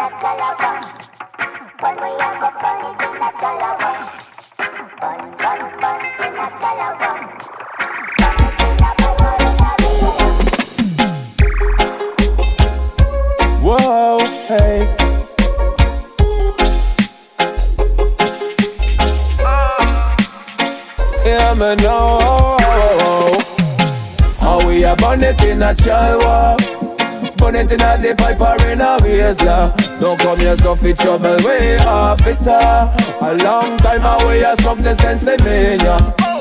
a chalawa. When we are go burn it in a chalawa. Burn in a chalawa. Burn it in a fire in a rizzla. Whoa, hey. Yeah, me know how we a burn it in a Chalwah. Burn it in a the pipe or in a rizzla. Don't come here so fit trouble way, officer. A long time away I smoke the sensiminia.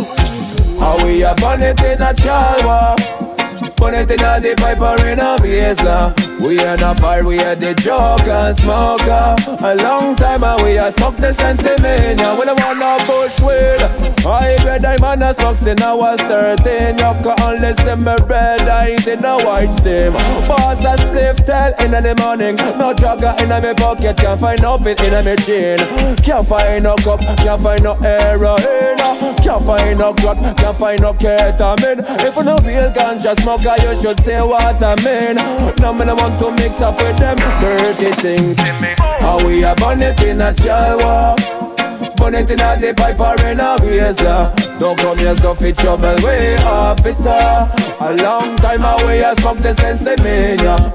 How we a burn it in a Chalwah. Burn it in a the pipe or in a rizzla. We in a bar, we are the joka smoker. A long time away I smoke the sensiminia. We don't want no bush weed. Highgrade diamond a smoke since I was 13. Joka only see me red eyes in a white steam. Boss a spliff tell in the morning. No jogger in my pocket, can't find no pin in my chin. Can't find no cup, can't find no heroine. Can't find no crack, can't find no ketamine. If you no real ganja smoker, you should say what I mean. No me no want to mix up with them dirty things. How we a burn it in a Chalwah. Burn it in a the pipe or in a rizzla. Don't come here so fit trouble way, officer. A long time away I smoke the sensiminia.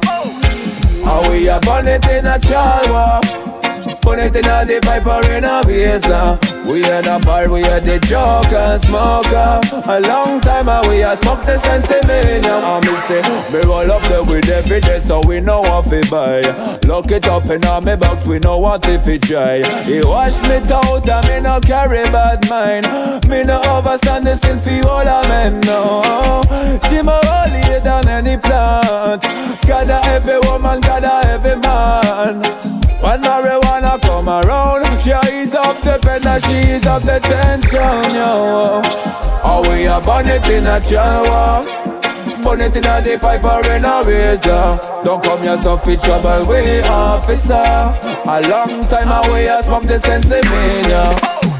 How we a burn it in a Chalwah. Burn it in a the pipe or in a rizzla. We in a bar, we are the joka smoker. A long time away I smoke the sensiminia. And me say, me roll up the weed every day so we know what fi buy. Lock it up in a me box, we know what if it try. He wash me out and me no carry bad mind. Me no overstand the sin fi all a men, no. She more holy than any plant. Gather every woman, gather every man. When marijuana come around, she ease up the pen and she ease up the tension, yo. How we a burn it in a Chalwah. Burn it in a the pipe or in a rizzla. Don't come here so fit trouble way, officer. A long time away I smoke the sensiminia.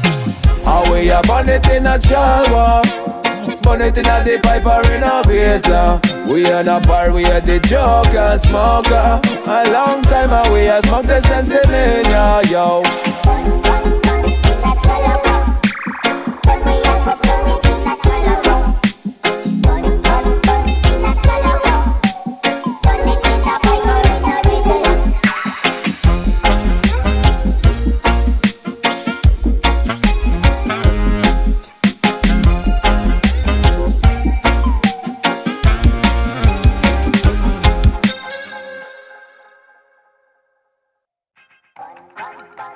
How we a burn it in a Chalwah. Burn it in a the pipe or in a rizzla. We in a bar, we are the joka smoker. A long time away I smoke the sensiminia, yo. Bun, bun, bun.